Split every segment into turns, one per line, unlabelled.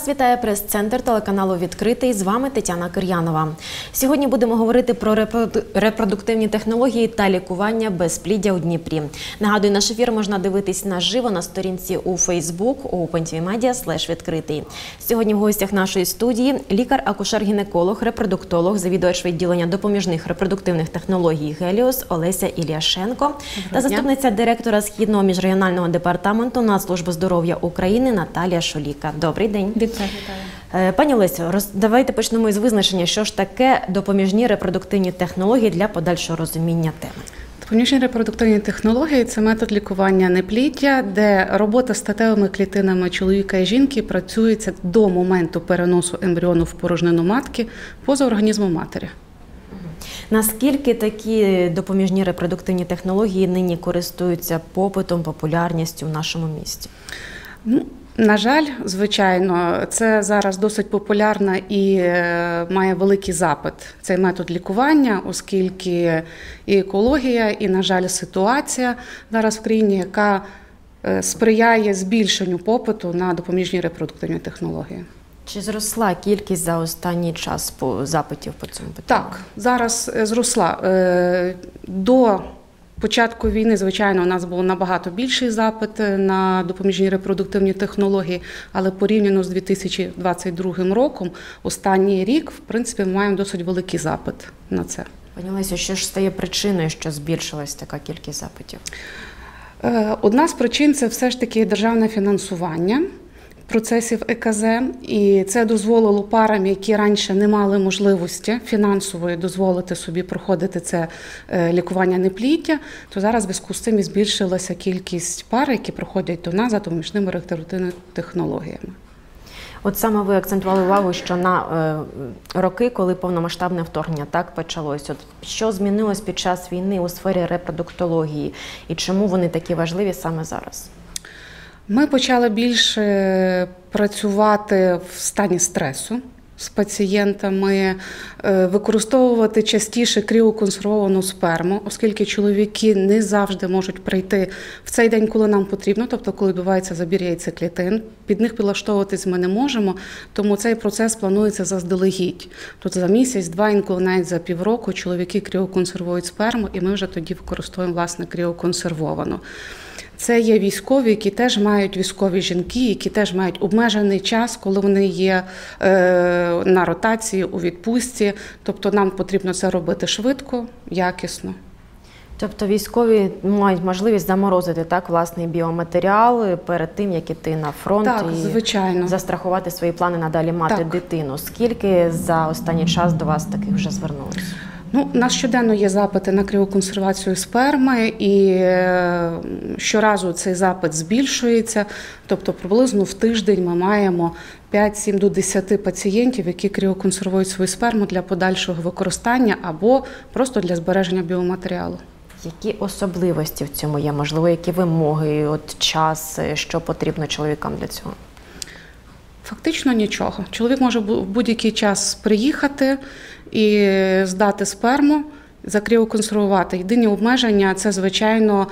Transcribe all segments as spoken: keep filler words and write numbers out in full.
Вас вітає прес-центр телеканалу «Відкритий». З вами Тетяна Кир'янова. Сьогодні будемо говорити про репродуктивні технології та лікування безпліддя у Дніпрі. Нагадую, наш ефір можна дивитись наживо на сторінці у Facebook open.tv.media слеш відкритий. Сьогодні в гостях нашої студії лікар-акушер-гінеколог, репродуктолог, завідувач відділення допоміжних репродуктивних технологій «Геліос» Олеся Ілляшенко та заступниця директора Східного міжрегіонального департаменту Нацслужби здоров'я України Наталія Шуліка. Добрий день.
Вітаю.
Пані Олесю, роз... давайте почнемо із визначення, що ж таке допоміжні репродуктивні технології для подальшого розуміння теми.
Допоміжні репродуктивні технології – це метод лікування непліддя, де робота з статевими клітинами чоловіка і жінки працюється до моменту переносу ембріону в порожнину матки поза організмом матері.
Наскільки такі допоміжні репродуктивні технології нині користуються попитом, популярністю в нашому місті?
Ну, на жаль, звичайно, це зараз досить популярна і має великий запит цей метод лікування, оскільки і екологія, і, на жаль, ситуація зараз в країні, яка сприяє збільшенню попиту на допоміжні репродуктивні технології.
Чи зросла кількість за останній час по запитів по цьому питанню?
Так, зараз зросла. До початку війни, звичайно, у нас був набагато більший запит на допоміжні репродуктивні технології, але порівняно з дві тисячі двадцять другим роком, останній рік, в принципі, ми маємо досить великий запит на це.
Пані Олесю, що ж стає причиною, що збільшилась така кількість запитів?
Одна з причин – це все ж таки державне фінансування процесів е ка зет, і це дозволило парам, які раніше не мали можливості фінансової дозволити собі проходити це лікування непліддя, то зараз в зв'язку з цим і збільшилася кількість пар, які проходять до нас за допоміжними репродуктивними технологіями.
От саме ви акцентували увагу, що на е, роки, коли повномасштабне вторгнення так почалось, от що змінилось під час війни у сфері репродуктології і чому вони такі важливі саме зараз?
Ми почали більше працювати в стані стресу з пацієнтами, використовувати частіше кріоконсервовану сперму, оскільки чоловіки не завжди можуть прийти в цей день, коли нам потрібно, тобто коли відбувається забір яйцеклітин. Під них підлаштовуватись ми не можемо, тому цей процес планується заздалегідь. Тобто за місяць, два, інколи навіть за півроку чоловіки кріоконсервують сперму, і ми вже тоді використовуємо, власне, кріоконсервовану. Це є військові, які теж мають військові жінки, які теж мають обмежений час, коли вони є е, на ротації, у відпустці. Тобто нам потрібно це робити швидко, якісно.
Тобто військові мають можливість заморозити так, власний біоматеріал перед тим, як іти на фронт
так,
і
звичайно.
застрахувати свої плани надалі мати так. дитину. Скільки за останній час до вас таких вже звернулося?
Ну, у нас щоденно є запити на кріоконсервацію сперми, і щоразу цей запит збільшується. Тобто приблизно в тиждень ми маємо п'ять-сім до десяти пацієнтів, які кріоконсервують свою сперму для подальшого використання або просто для збереження біоматеріалу.
Які особливості в цьому є? Можливо, які вимоги, от час, що потрібно чоловікам для цього?
Фактично нічого. Чоловік може в будь-який час приїхати і здати сперму, закріоконсервувати. Єдині обмеження – це, звичайно,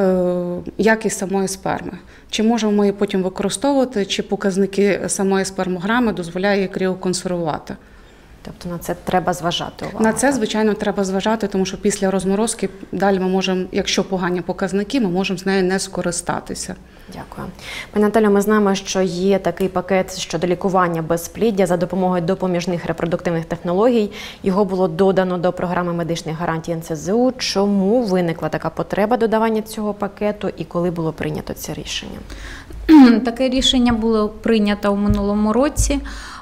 якість самої сперми. Чи можемо ми її потім використовувати, чи показники самої спермограми дозволяє її кріоконсервувати.
Тобто на це треба зважати увагу?
На це, звичайно, треба зважати, тому що після розморозки далі ми можемо, якщо погані показники, ми можемо з нею не скористатися.
Дякую. Пані Наталю, ми знаємо, що є такий пакет щодо лікування безпліддя за допомогою допоміжних репродуктивних технологій. Його було додано до програми медичних гарантій ен це зе у. Чому виникла така потреба додавання цього пакету і коли було прийнято це рішення?
Таке рішення було прийнято у минулому році.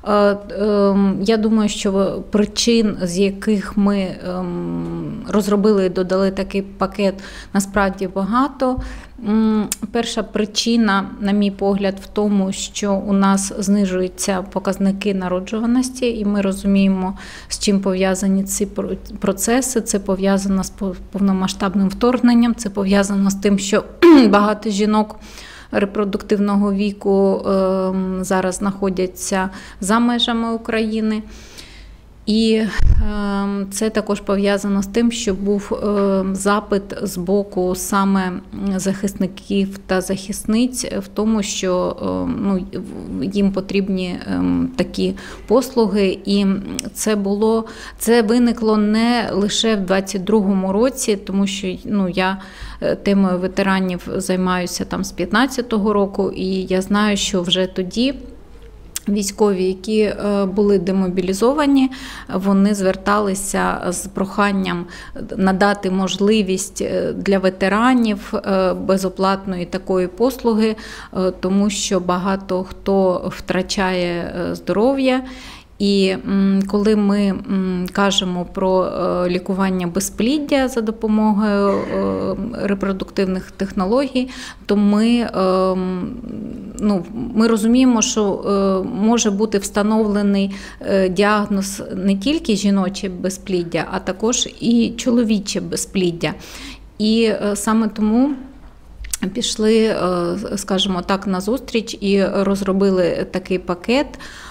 Я думаю, що причин, з яких ми розробили і додали такий пакет, насправді багато. Перша причина, на мій погляд, в тому, що у нас знижуються показники народжуваності, і ми розуміємо, з чим пов'язані ці процеси. Це пов'язано з повномасштабним вторгненням, це пов'язано з тим, що багато жінок репродуктивного віку зараз знаходяться за межами України. І е, це також пов'язано з тим, що був е, запит з боку саме захисників та захисниць в тому, що е, ну, їм потрібні е, такі послуги. І це було, це виникло не лише в двадцять другому році, тому що ну, я темою ветеранів займаюся там з п'ятнадцятого року, і я знаю, що вже тоді військові, які були демобілізовані, вони зверталися з проханням надати можливість для ветеранів безоплатної такої послуги, тому що багато хто втрачає здоров'я. І коли ми кажемо про лікування безпліддя за допомогою репродуктивних технологій, то ми, ну, ми розуміємо, що може бути встановлений діагноз не тільки жіноче безпліддя, а також і чоловіче безпліддя. І саме тому пішли, скажімо так, на зустріч і розробили такий пакет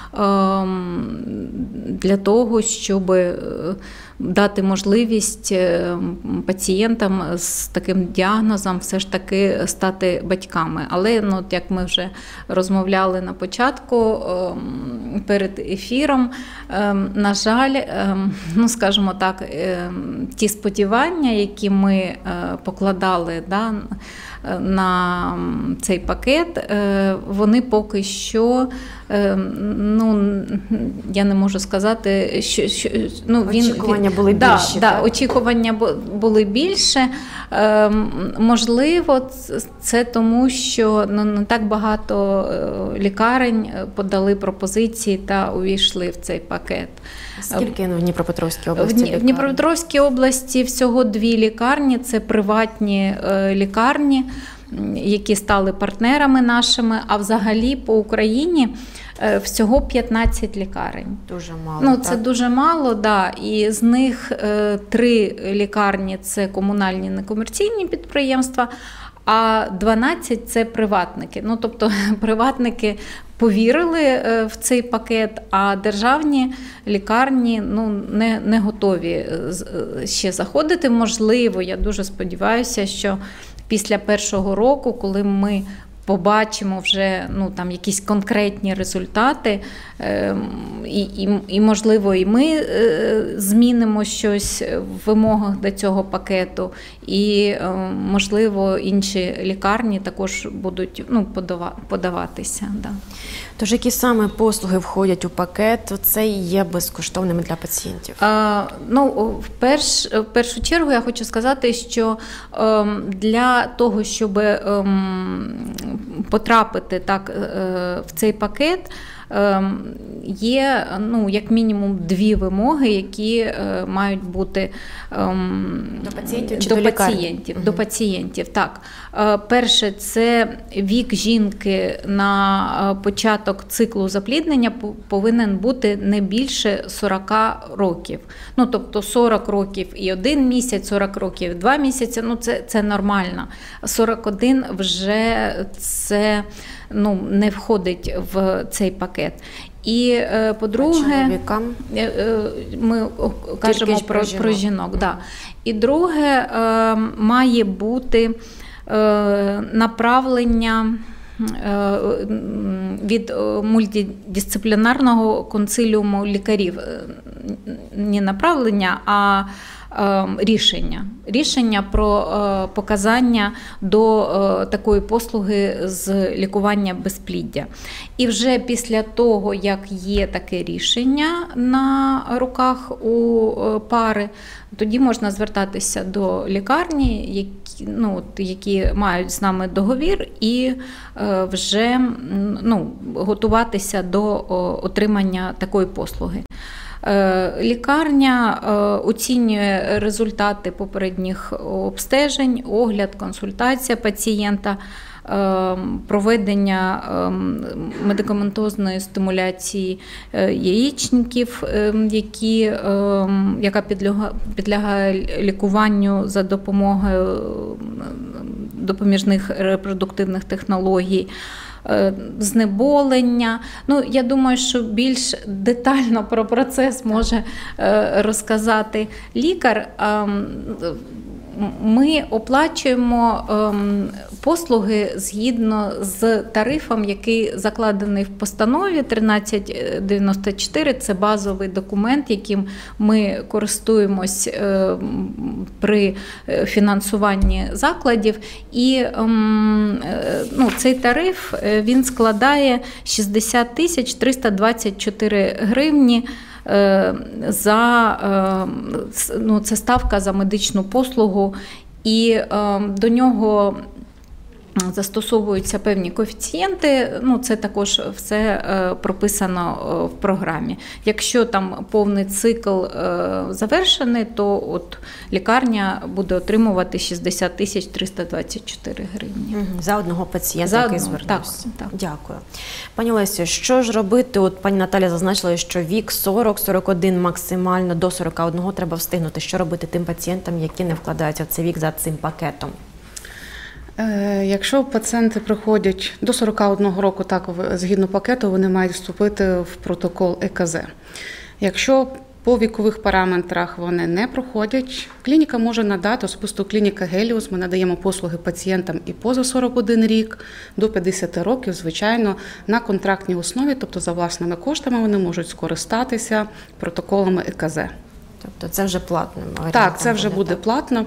для того, щоб дати можливість пацієнтам з таким діагнозом все ж таки стати батьками. Але, ну, як ми вже розмовляли на початку, перед ефіром, на жаль, ну, скажімо так, ті сподівання, які ми покладали, да, на цей пакет, вони поки що, ну, я не можу сказати, що, що ну, він,
очікування були
да,
більші.
Да, очікування були більше. Можливо, це тому, що ну, не так багато лікарень подали пропозиції та увійшли в цей пакет.
Скільки ну, в Дніпропетровській області?
В, в Дніпропетровській області всього дві лікарні, це приватні лікарні, які стали партнерами нашими, а взагалі по Україні всього п'ятнадцять лікарень.
Дуже мало.
Ну,
так?
це дуже мало, да. І з них е, три лікарні – це комунальні некомерційні підприємства, а дванадцять – це приватники. Ну, тобто приватники повірили в цей пакет, а державні лікарні ну, не, не готові ще заходити. Можливо, я дуже сподіваюся, що після першого року, коли ми побачимо вже ну, там, якісь конкретні результати, е, і, і, і, можливо, і ми е, змінимо щось в вимогах до цього пакету, і, е, можливо, інші лікарні також будуть ну, подава, подаватися. Да.
Тож, які саме послуги входять у пакет, це і є безкоштовними для пацієнтів?
А, ну, в, перш, в першу чергу я хочу сказати, що ем, для того, щоб ем, потрапити так, е, в цей пакет, є, ну, як мінімум, дві вимоги, які е, мають бути ем,
до пацієнтів чи
до,
до
пацієнтів,
угу.
до пацієнтів. Так. Е, перше, це вік жінки на початок циклу запліднення повинен бути не більше сорок років. Ну, тобто сорок років і один місяць, сорок років і два місяці, ну, це, це нормально. сорок один вже це ну, не входить в цей пакет. І, по-друге, ми кажемо про, про жінок. Про жінок да. І друге, має бути направлення від мультидисциплінарного консиліуму лікарів. Не направлення, а рішення. Рішення про показання до такої послуги з лікування безпліддя. І вже після того, як є таке рішення на руках у пари, тоді можна звертатися до лікарні, які, ну, які мають з нами договір, і вже ну, готуватися до отримання такої послуги. Лікарня оцінює результати попередніх обстежень, огляд, консультація пацієнта, проведення медикаментозної стимуляції яєчників, які, яка підлягає, підлягає лікуванню за допомогою допоміжних репродуктивних технологій. знеболення. Ну, я думаю, що більш детально про процес може розказати лікар. Ми оплачуємо ем, послуги згідно з тарифом, який закладений в постанові тринадцять дев'яносто чотири. Це базовий документ, яким ми користуємось е, при фінансуванні закладів. І ем, е, ну, цей тариф він складає шістдесят тисяч триста двадцять чотири гривні. За, ну, це ставка за медичну послугу, і до нього застосовуються певні коефіцієнти, ну, це також все прописано в програмі. Якщо там повний цикл завершений, то от лікарня буде отримувати шістдесят тисяч триста двадцять чотири гривні.
За одного пацієнта,
За
який
одного,
звернувся.
так, так.
Дякую. Пані Лесю, що ж робити? От пані Наталя зазначила, що вік сорок сорок один максимально, до сорока одного треба встигнути. Що робити тим пацієнтам, які не вкладаються в цей вік за цим пакетом?
Якщо пацієнти приходять до сорока одного року, так, згідно пакету, вони мають вступити в протокол е ка зе. Якщо по вікових параметрах вони не проходять, клініка може надати, особисто клініка Геліус, ми надаємо послуги пацієнтам і поза сорок один рік, до п'ятдесят років, звичайно, на контрактній основі, тобто за власними коштами вони можуть скористатися протоколами е ка зе.
Тобто це вже платно?
Так, це вже буде
так?
платно.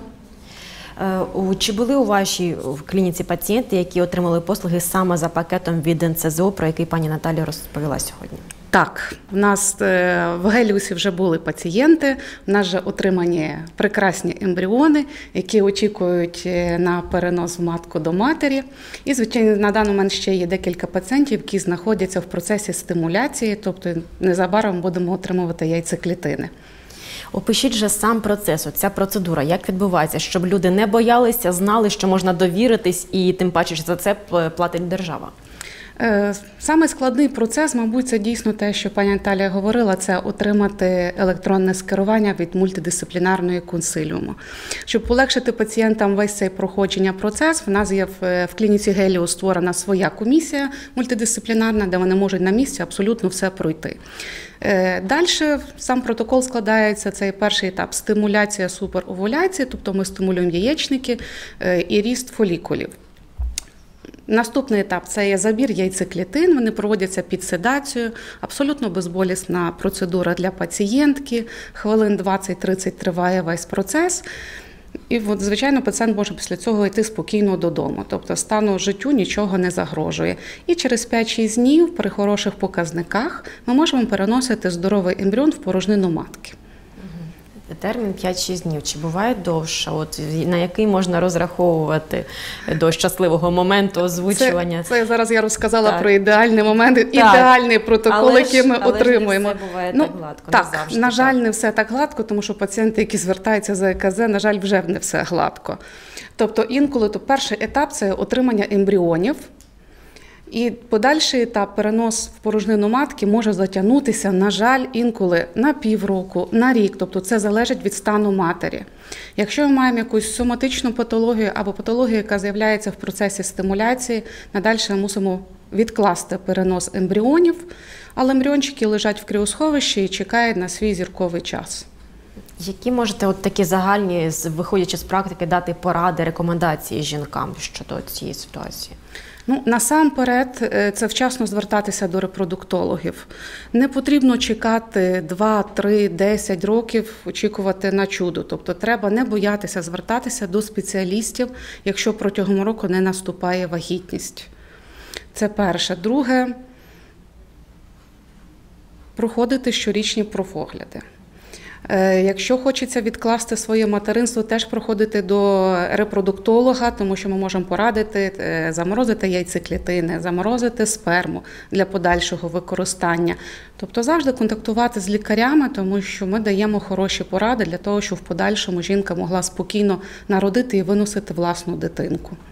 Чи були у вашій клініці пацієнти, які отримали послуги саме за пакетом від ен це зе о, про який пані Наталя розповіла сьогодні?
Так, в нас в Геліусі вже були пацієнти, в нас вже отримані прекрасні ембріони, які очікують на перенос в матку до матері. І, звичайно, на даний момент ще є декілька пацієнтів, які знаходяться в процесі стимуляції, тобто незабаром будемо отримувати яйцеклітини.
Опишіть же сам процес, ця процедура, як відбувається, щоб люди не боялися, знали, що можна довіритись і тим паче, що за це платить держава.
Саме складний процес, мабуть, це дійсно те, що пані Наталія говорила, це отримати електронне скерування від мультидисциплінарної консиліуму. Щоб полегшити пацієнтам весь цей проходження процес, в нас є в клініці Геліус створена своя комісія мультидисциплінарна, де вони можуть на місці абсолютно все пройти. Далі сам протокол складається, це перший етап – стимуляція суперовуляції, тобто ми стимулюємо яєчники і ріст фолікулів. Наступний етап – це є забір яйцеклітин, вони проводяться під седацією, абсолютно безболісна процедура для пацієнтки, хвилин двадцять-тридцять триває весь процес. І, от, звичайно, пацієнт може після цього йти спокійно додому, тобто стану життю нічого не загрожує. І через п'ять-шість днів при хороших показниках ми можемо переносити здоровий ембріон в порожнину матки.
Термін п'ять-шість днів. Чи буває довше? От, на який можна розраховувати до щасливого моменту озвучування?
Це, це зараз я розказала
так.
про ідеальний момент, так. ідеальний протокол,
але
який ми
ж, але
отримуємо.
Але ж не все буває
ну,
так гладко,
так,
не завжди.
на жаль,
так.
не все так гладко, тому що пацієнти, які звертаються за е ка зе, на жаль, вже не все гладко. Тобто інколи то перший етап – це отримання ембріонів. І подальший етап, перенос в порожнину матки, може затягнутися, на жаль, інколи на півроку, на рік. Тобто це залежить від стану матері. Якщо ми маємо якусь соматичну патологію або патологію, яка з'являється в процесі стимуляції, надальше ми мусимо відкласти перенос ембріонів, але ембріончики лежать в кріосховищі і чекають на свій зірковий час.
Які можете от такі загальні, виходячи з практики, дати поради, рекомендації жінкам щодо цієї ситуації?
Ну, насамперед, це вчасно звертатися до репродуктологів. Не потрібно чекати два, три, десять років, очікувати на чудо. Тобто треба не боятися звертатися до спеціалістів, якщо протягом року не наступає вагітність. Це перше. Друге, проходити щорічні профогляди. Якщо хочеться відкласти своє материнство, теж проходити до репродуктолога, тому що ми можемо порадити заморозити яйцеклітини, заморозити сперму для подальшого використання. Тобто завжди контактувати з лікарями, тому що ми даємо хороші поради для того, щоб в подальшому жінка могла спокійно народити і виносити власну дитинку.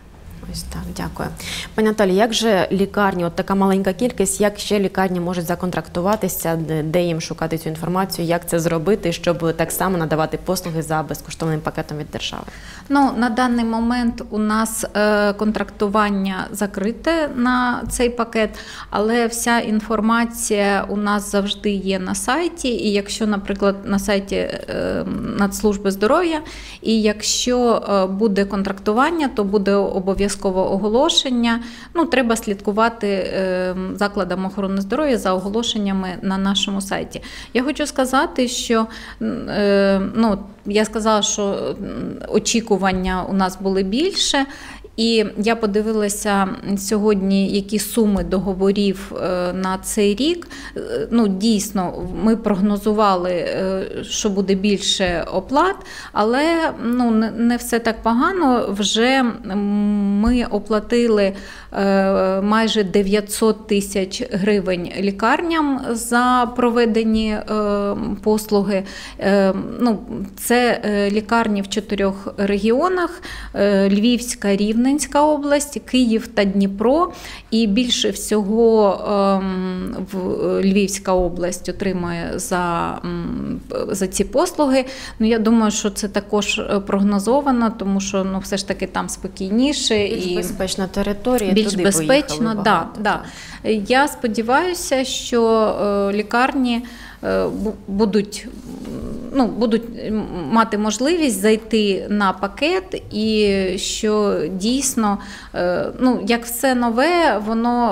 Ось так, дякую. Пані Наталі, як же лікарні, от така маленька кількість, як ще лікарні можуть законтрактуватися, де, де їм шукати цю інформацію, як це зробити, щоб так само надавати послуги за безкоштовним пакетом від держави?
Ну, на даний момент у нас е, контрактування закрите на цей пакет, але вся інформація у нас завжди є на сайті, і якщо, наприклад, на сайті е, Нацслужби здоров'я, і якщо е, буде контрактування, то буде обов'язково оголошення. Ну, треба слідкувати е, закладам охорони здоров'я за оголошеннями на нашому сайті. Я хочу сказати, що е, ну, я сказала, що очікування у нас були більше. І я подивилася сьогодні, які суми договорів на цей рік. Ну, дійсно, ми прогнозували, що буде більше оплат, але ну, не все так погано. Вже ми оплатили майже дев'ятсот тисяч гривень лікарням за проведені послуги. Ну, це лікарні в чотирьох регіонах: Львівська, Рівненська область, Київ та Дніпро. І більше всього в Львівська область отримує за, за ці послуги. Ну, я думаю, що це також прогнозовано, тому що ну, все ж таки там спокійніше.
Більш
і
безпечна територія,
більш
туди
безпечно,
поїхали
да, да. Я сподіваюся, що лікарні будуть, ну, будуть мати можливість зайти на пакет, і що дійсно, ну, як все нове, воно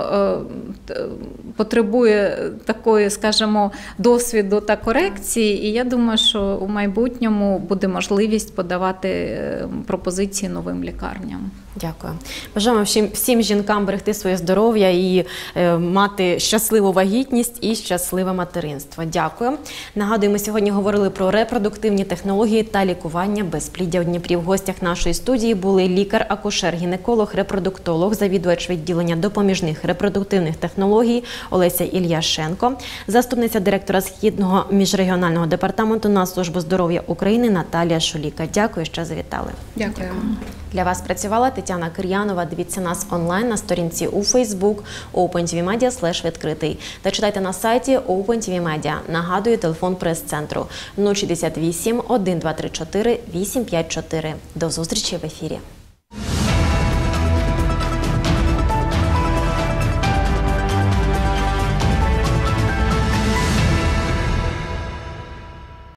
потребує такої, скажімо, досвіду та корекції, і я думаю, що у майбутньому буде можливість подавати пропозиції новим лікарням.
Дякую. Бажаємо всім, всім жінкам берегти своє здоров'я і е, мати щасливу вагітність і щасливе материнство. Дякую. Нагадую, ми сьогодні говорили про репродуктивні технології та лікування безпліддя у Дніпрі. В гостях нашої студії були лікар, акушер, гінеколог, репродуктолог, завідувач відділення допоміжних репродуктивних технологій Олеся Ільяшенко, заступниця директора Східного міжрегіонального департаменту Нацслужби здоров'я України Наталія Шуліка. Дякую, що завітали.
Дякую.
Для вас працювала Тетяна Кир'янова. Дивіться нас онлайн на сторінці у Facebook OpenTVMedia слеш відкритий та читайте на сайті OpenTVMedia. Нагадую, телефон прес-центру нуль шістдесят вісім, один два три чотири, вісім п'ять чотири. До зустрічі в ефірі.